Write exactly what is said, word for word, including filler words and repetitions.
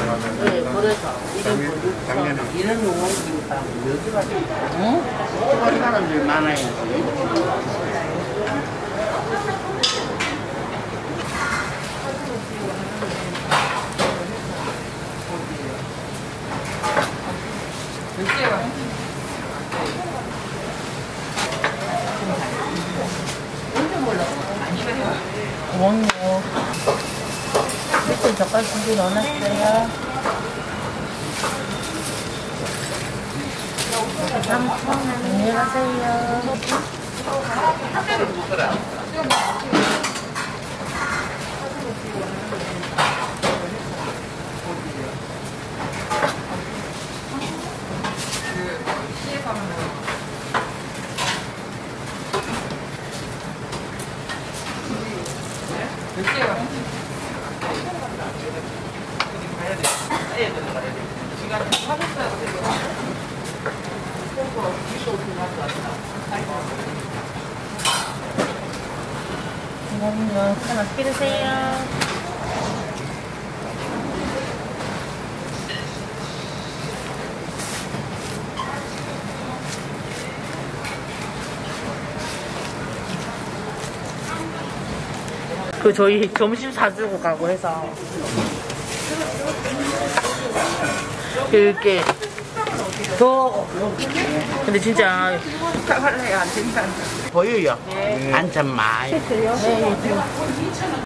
네, 그래서 작년, 작년에 이런 용어니까 여기가 어? 좋아하는 사람들이 많아야지. 고맙네요. 밑에 젓갈 두개 넣어놨어요. 삼천 원. 안녕히 가세요. 고맙네요. 잘 맛있게 드세요. 그 저희 점심 사주고 가고 해서 이렇게 더 근데 진짜 보여요? 네. 안전 많이. 네,